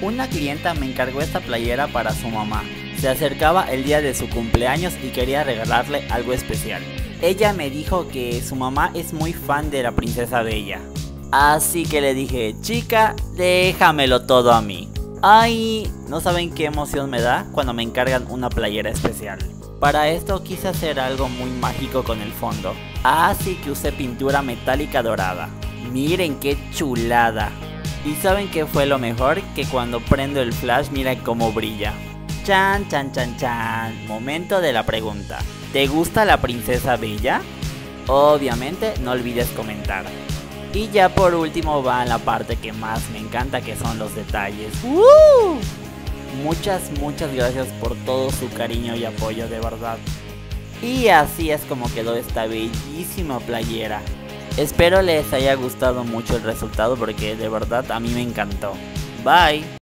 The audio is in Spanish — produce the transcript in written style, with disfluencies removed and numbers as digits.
Una clienta me encargó esta playera para su mamá. Se acercaba el día de su cumpleaños y quería regalarle algo especial. Ella me dijo que su mamá es muy fan de la princesa Bella. Así que le dije, chica, déjamelo todo a mí. Ay, no saben qué emoción me da cuando me encargan una playera especial. Para esto quise hacer algo muy mágico con el fondo. Así que usé pintura metálica dorada. Miren qué chulada. ¿Y saben qué fue lo mejor? Que cuando prendo el flash, mira cómo brilla. Chan, chan, chan, chan. Momento de la pregunta. ¿Te gusta la princesa Bella? Obviamente no olvides comentar. Y ya por último va la parte que más me encanta, que son los detalles. Muchas gracias por todo su cariño y apoyo, de verdad. Y así es como quedó esta bellísima playera. Espero les haya gustado mucho el resultado porque de verdad a mí me encantó. Bye.